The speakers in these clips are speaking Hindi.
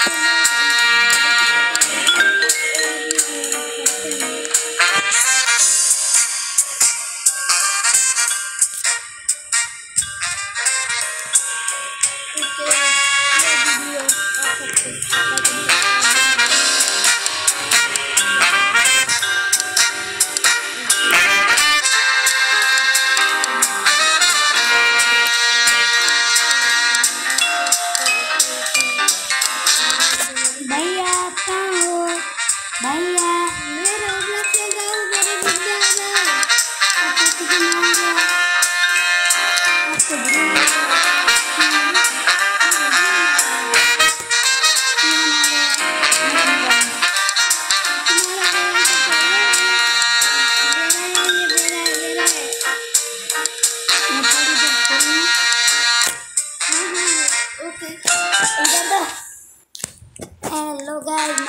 हेलो गाइस,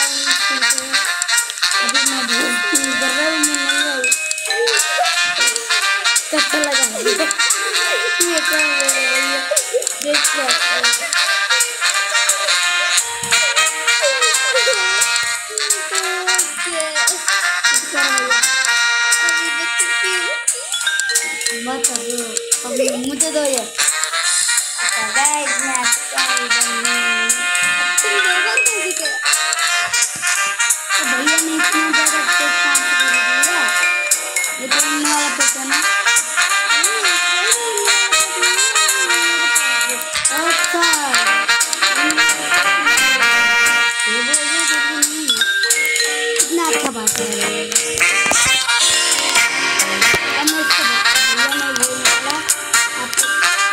अभी मैं बहुत गर्म में नहीं हूँ। कैसा लगा ये क्या हो रहा है? देख क्या मत अभी मुझे दो ये। गाइस मैं भैया ने इतना ज़्यादा पेट काम कर दिया। ये तो इन्हें वाला पेट है ना। अच्छा ये बोल रहे हैं कि कितना अच्छा बात है। अब मैं इसको भैया नहीं बोलने वाला, आपको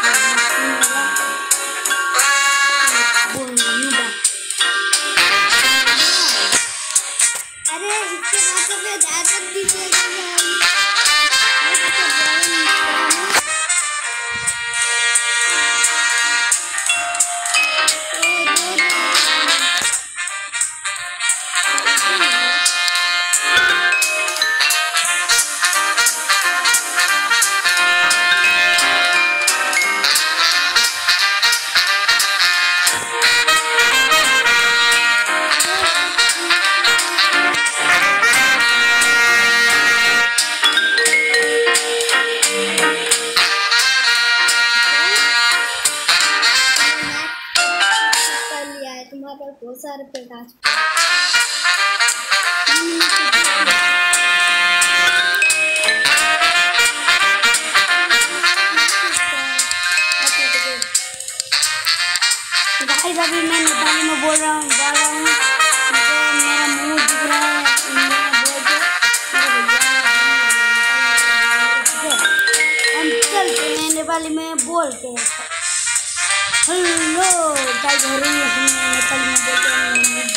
बोलूँगा। अरे इसके बाद तो फिर आदत दीजिएगा भाई। तुम्हारे पास बहुत सारे पेट आ चुके हैं। गाइस अभी मैं नेपाली में बोल रहा हूँ, मेरा मुंह दिख रहा है। हम चलते हैं नेपाली में बोलते हैं। हेलो गाइस, हो रही है हमें नेपाली में बोलते हैं।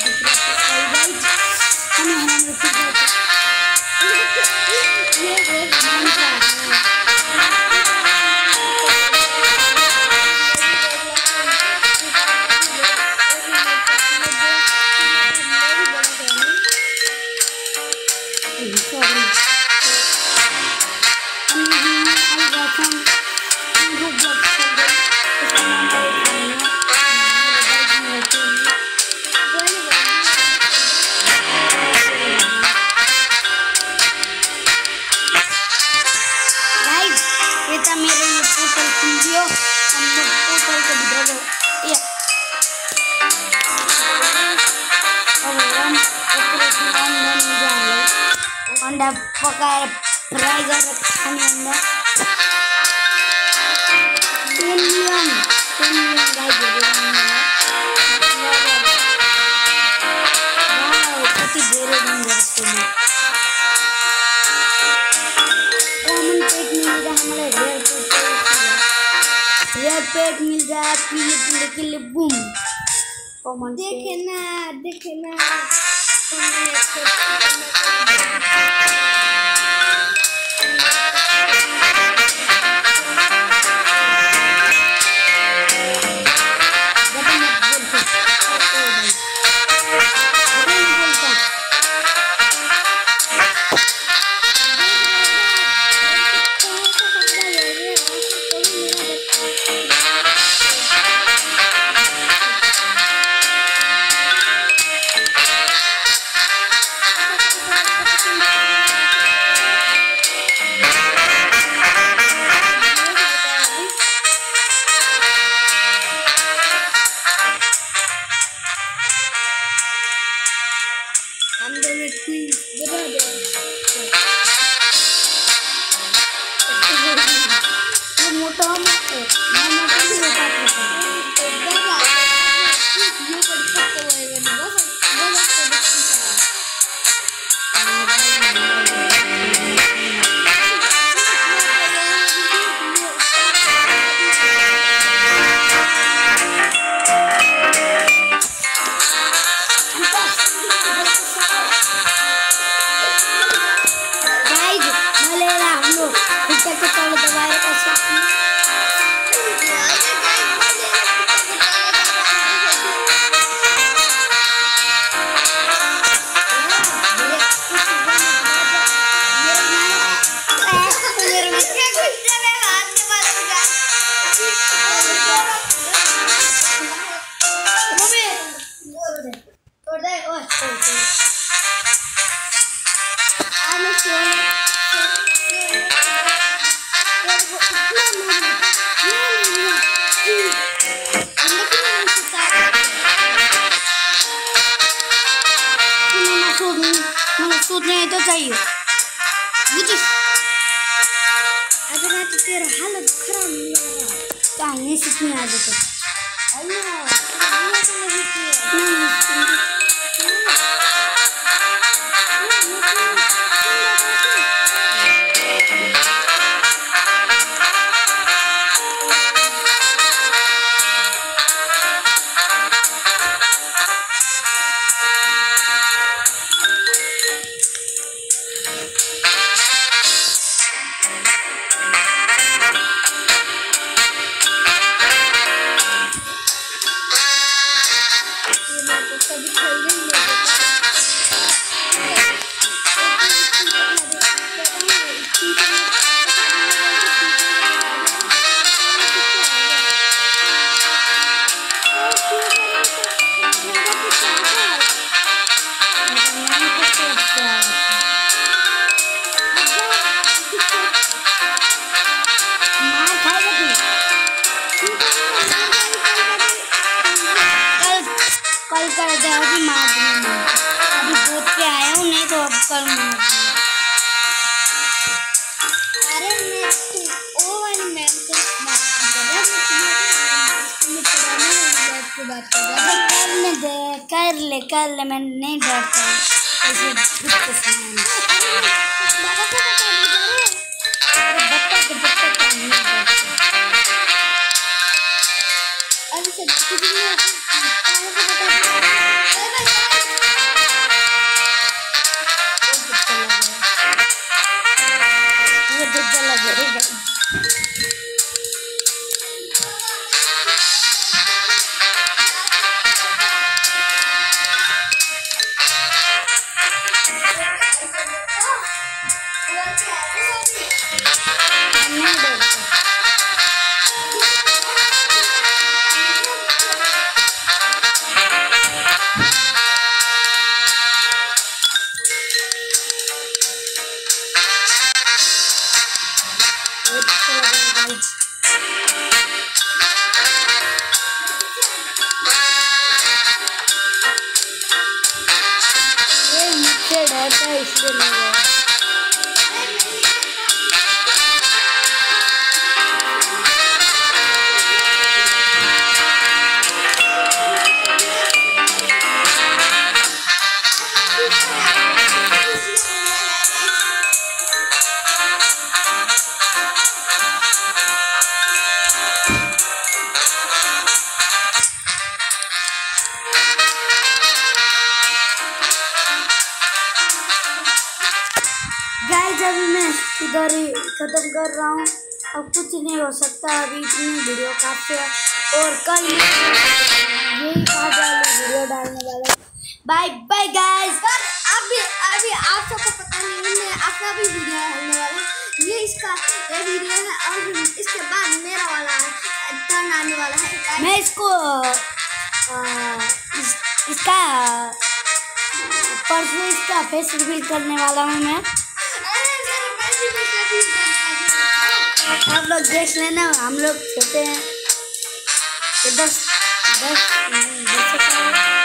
मेरे लिए पोर्टल कीजिए, हम लोग पोर्टल के भीतर ये अब हम ऑपरेशन ऑन जाएंगे। अंडा पकाए फ्राई कर खाने अंडा इंडियन गाइस कितनी देर में करते हैं। रेड पेट मिल जाए पीले के लिए बूम। देखे ना बता दे ये मोटा सूद नहीं तो चाहिए मुझे अगर आज तेरा हालत खराब नहीं होगा कहीं सीखने आ जाते कल कर जाओगी मार दूंगी अभी दूध के आया हूँ नहीं तो अब कल मार अरे मैं ओ वाली मैम से बात कर ले मैं नहीं डरता ऐसे डरता है इसलिए नहीं गया। गाइस अभी मैं इधर ही ख़त्म कर रहा हूँ। अब कुछ नहीं हो सकता, अभी इतनी वीडियो काफ़ी है और कल यही वीडियो डालने वाला। Bye bye guys. अभी आप सबको पता नहीं मैं अपना भी वीडियो डालने वाला। ये वीडियो है और इसके बाद मेरा वाला टर्न आने वाला है। मैं इसको इसका परसों इसका फेस रिवील करने वाला हूँ मैं। आप लोग देख लेना, हम लोग खेलते हैं तो 10